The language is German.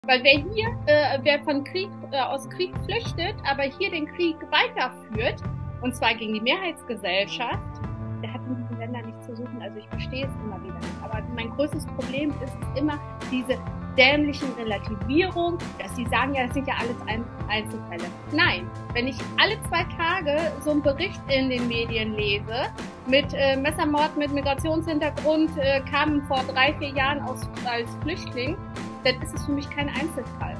Weil wer von Krieg, aus Krieg flüchtet, aber hier den Krieg weiterführt, und zwar gegen die Mehrheitsgesellschaft, der hat in diesen Ländern nichts zu suchen. Also ich verstehe es immer wieder nicht. Aber mein größtes Problem ist immer diese dämlichen Relativierung, dass sie sagen, ja, das sind ja alles Einzelfälle. Nein, wenn ich alle 2 Tage so einen Bericht in den Medien lese, mit Messermord mit Migrationshintergrund, kamen vor 3, 4 Jahren als Flüchtling, dann ist es für mich kein Einzelfall.